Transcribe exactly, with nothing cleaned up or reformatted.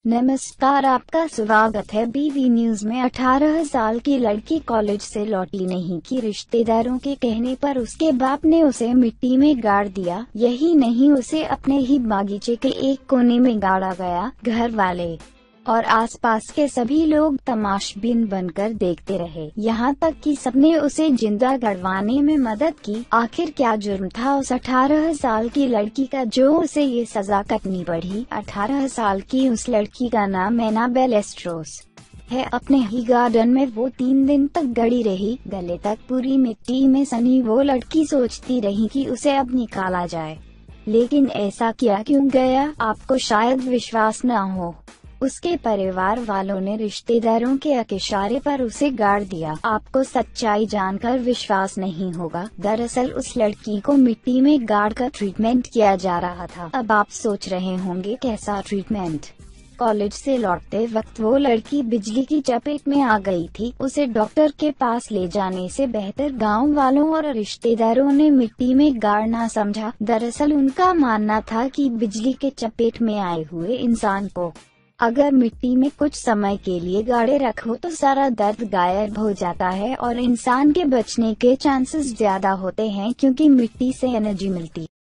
नमस्कार, आपका स्वागत है बीवी न्यूज में। अठारह साल की लड़की कॉलेज से लौटी नहीं कि रिश्तेदारों के कहने पर उसके बाप ने उसे मिट्टी में गाड़ दिया। यही नहीं, उसे अपने ही बागीचे के एक कोने में गाड़ा गया। घर वाले और आसपास के सभी लोग तमाशबीन बनकर देखते रहे, यहाँ तक कि सबने उसे जिंदा गड़वाने में मदद की। आखिर क्या जुर्म था उस अठारह साल की लड़की का जो उसे ये सजा कटनी पड़ी? अठारह साल की उस लड़की का नाम एनाबेल एस्ट्रोस है। अपने ही गार्डन में वो तीन दिन तक गड़ी रही, गले तक पूरी मिट्टी में सनी। वो लड़की सोचती रही कि उसे अब निकाला जाए, लेकिन ऐसा किया क्यों गया? आपको शायद विश्वास न हो, उसके परिवार वालों ने रिश्तेदारों के इशारे पर उसे गाड़ दिया। आपको सच्चाई जानकर विश्वास नहीं होगा, दरअसल उस लड़की को मिट्टी में गाड़ कर ट्रीटमेंट किया जा रहा था। अब आप सोच रहे होंगे कैसा ट्रीटमेंट? कॉलेज से लौटते वक्त वो लड़की बिजली की चपेट में आ गई थी। उसे डॉक्टर के पास ले जाने से बेहतर गांव वालों और रिश्तेदारों ने मिट्टी में गाड़ना समझा। दरअसल उनका मानना था कि बिजली के चपेट में आए हुए इंसान को अगर मिट्टी में कुछ समय के लिए गाड़े रखो तो सारा दर्द गायब हो जाता है और इंसान के बचने के चांसेस ज्यादा होते हैं, क्योंकि मिट्टी से एनर्जी मिलती